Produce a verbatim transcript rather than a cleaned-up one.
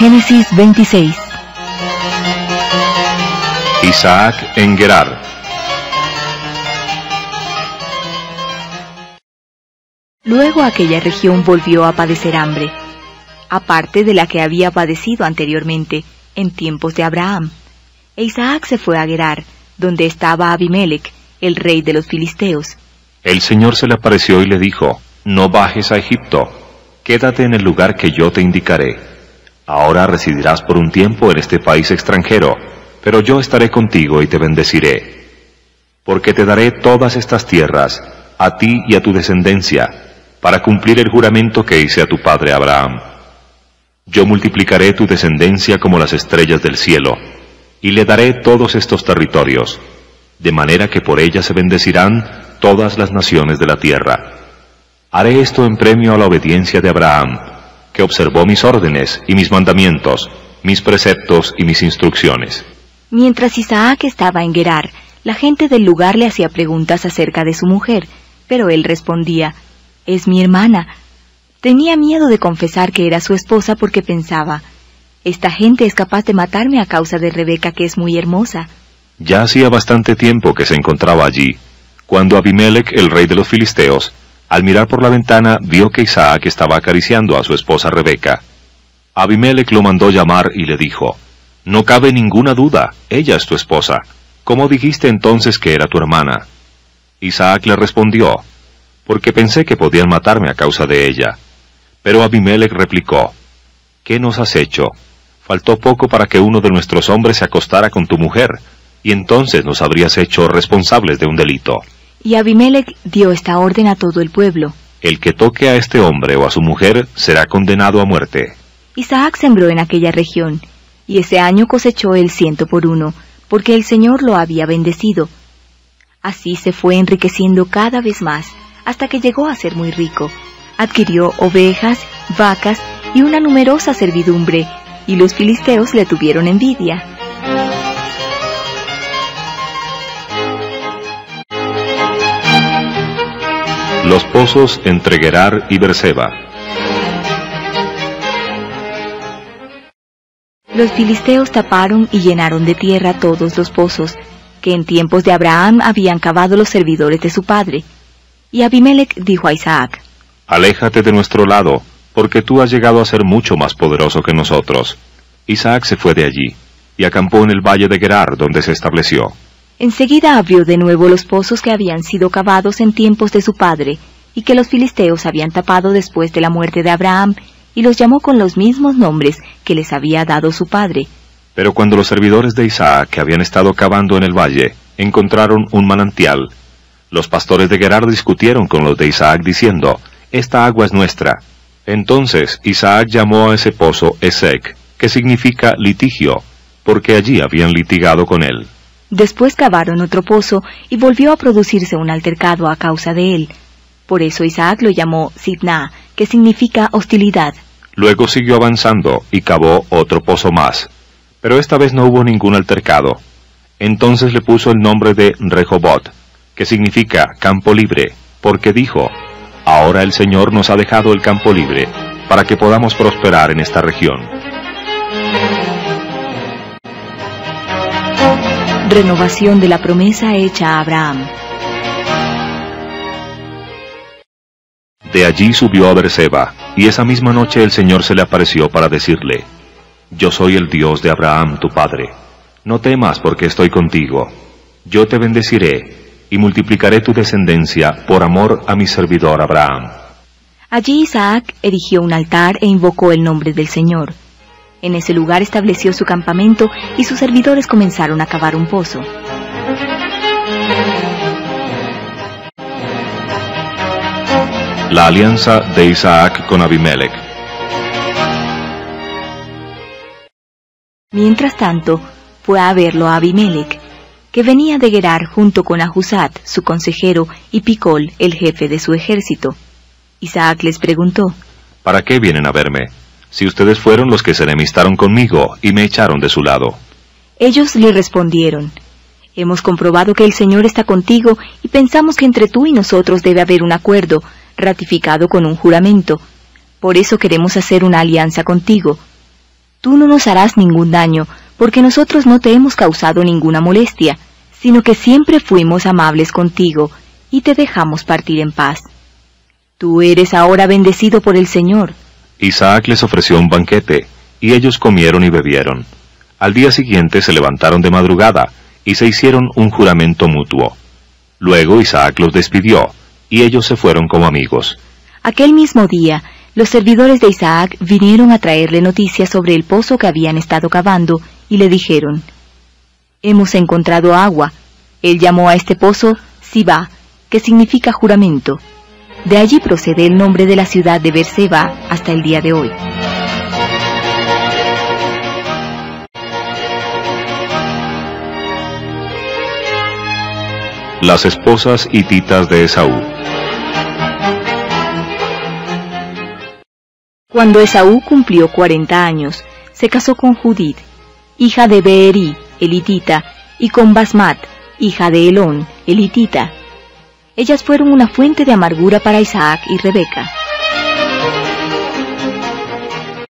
Génesis veintiséis. Isaac en Gerar. Luego aquella región volvió a padecer hambre, aparte de la que había padecido anteriormente, en tiempos de Abraham. E Isaac se fue a Gerar, donde estaba Abimelech, el rey de los filisteos. El Señor se le apareció y le dijo: No bajes a Egipto, quédate en el lugar que yo te indicaré. Ahora residirás por un tiempo en este país extranjero, pero yo estaré contigo y te bendeciré. Porque te daré todas estas tierras, a ti y a tu descendencia, para cumplir el juramento que hice a tu padre Abraham. Yo multiplicaré tu descendencia como las estrellas del cielo, y le daré todos estos territorios, de manera que por ella se bendecirán todas las naciones de la tierra. Haré esto en premio a la obediencia de Abraham, que observó mis órdenes y mis mandamientos, mis preceptos y mis instrucciones. Mientras Isaac estaba en Gerar, la gente del lugar le hacía preguntas acerca de su mujer, pero él respondía: «Es mi hermana». Tenía miedo de confesar que era su esposa porque pensaba: «Esta gente es capaz de matarme a causa de Rebeca, que es muy hermosa». Ya hacía bastante tiempo que se encontraba allí, cuando Abimelech, el rey de los filisteos, al mirar por la ventana, vio que Isaac estaba acariciando a su esposa Rebeca. Abimelech lo mandó llamar y le dijo: «No cabe ninguna duda, ella es tu esposa. ¿Cómo dijiste entonces que era tu hermana?» Isaac le respondió: «Porque pensé que podían matarme a causa de ella». Pero Abimelech replicó: «¿Qué nos has hecho? Faltó poco para que uno de nuestros hombres se acostara con tu mujer, y entonces nos habrías hecho responsables de un delito». Y Abimelech dio esta orden a todo el pueblo: «El que toque a este hombre o a su mujer será condenado a muerte». Isaac sembró en aquella región, y ese año cosechó el ciento por uno, porque el Señor lo había bendecido. Así se fue enriqueciendo cada vez más, hasta que llegó a ser muy rico. Adquirió ovejas, vacas y una numerosa servidumbre, y los filisteos le tuvieron envidia. Los pozos entre Gerar y Berseba. Los filisteos taparon y llenaron de tierra todos los pozos, que en tiempos de Abraham habían cavado los servidores de su padre. Y Abimelech dijo a Isaac: «Aléjate de nuestro lado, porque tú has llegado a ser mucho más poderoso que nosotros». Isaac se fue de allí, y acampó en el valle de Gerar, donde se estableció. Enseguida abrió de nuevo los pozos que habían sido cavados en tiempos de su padre, y que los filisteos habían tapado después de la muerte de Abraham, y los llamó con los mismos nombres que les había dado su padre. Pero cuando los servidores de Isaac, que habían estado cavando en el valle, encontraron un manantial, los pastores de Gerar discutieron con los de Isaac diciendo: «Esta agua es nuestra». Entonces Isaac llamó a ese pozo Esek, que significa litigio, porque allí habían litigado con él. Después cavaron otro pozo, y volvió a producirse un altercado a causa de él. Por eso Isaac lo llamó Sitna, que significa hostilidad. Luego siguió avanzando, y cavó otro pozo más. Pero esta vez no hubo ningún altercado. Entonces le puso el nombre de Rehobot, que significa campo libre, porque dijo: «Ahora el Señor nos ha dejado el campo libre, para que podamos prosperar en esta región». Renovación de la promesa hecha a Abraham. De allí subió a Berseba, y esa misma noche el Señor se le apareció para decirle: «Yo soy el Dios de Abraham tu padre. No temas, porque estoy contigo. Yo te bendeciré, y multiplicaré tu descendencia por amor a mi servidor Abraham». Allí Isaac erigió un altar e invocó el nombre del Señor. En ese lugar estableció su campamento, y sus servidores comenzaron a cavar un pozo. La alianza de Isaac con Abimelech. Mientras tanto, fue a verlo a Abimelech, que venía de Gerar junto con Ahuzat, su consejero, y Picol, el jefe de su ejército. Isaac les preguntó: «¿Para qué vienen a verme? Si ustedes fueron los que se enemistaron conmigo y me echaron de su lado». Ellos le respondieron: «Hemos comprobado que el Señor está contigo, y pensamos que entre tú y nosotros debe haber un acuerdo, ratificado con un juramento. Por eso queremos hacer una alianza contigo. tú no nos harás ningún daño, porque nosotros no te hemos causado ninguna molestia, sino que siempre fuimos amables contigo, y te dejamos partir en paz. Tú eres ahora bendecido por el Señor. Isaac les ofreció un banquete, y ellos comieron y bebieron. Al día siguiente se levantaron de madrugada, y se hicieron un juramento mutuo. Luego Isaac los despidió, y ellos se fueron como amigos. Aquel mismo día, los servidores de Isaac vinieron a traerle noticias sobre el pozo que habían estado cavando, y le dijeron: Hemos encontrado agua. Él llamó a este pozo Sibá, que significa juramento. De allí procede el nombre de la ciudad de Beerseba hasta el día de hoy. Las esposas hititas de Esaú. Cuando Esaú cumplió cuarenta años, se casó con Judith, hija de Beerí, el hitita, y con Basmat, hija de Elón, el hitita. Ellas fueron una fuente de amargura para Isaac y Rebeca.